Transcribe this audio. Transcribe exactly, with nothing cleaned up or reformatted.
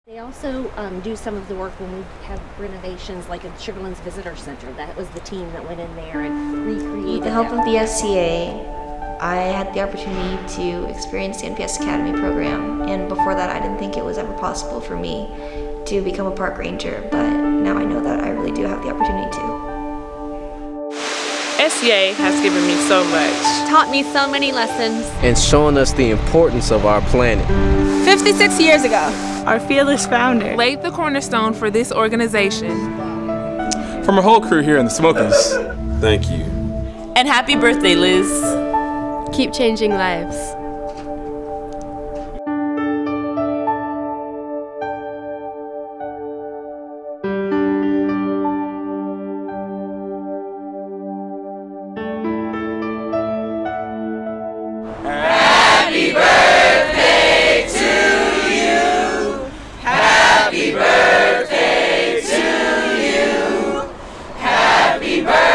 They also um, do some of the work when we have renovations, like at Sugarlands Visitor Center. That was the team that went in there and recreated. With the help of the S C A, I had the opportunity to experience the N P S Academy program, and before that I didn't think it was ever possible for me to become a park ranger, but now I know that I really do have the opportunity to. S C A has given me so much. Taught me so many lessons. And shown us the importance of our planet. fifty-six years ago, our fearless founder laid the cornerstone for this organization. From our whole crew here in the Smokies, thank you. And happy birthday, Liz. Keep changing lives. Happy birthday to you. Happy birthday to you. Happy birthday.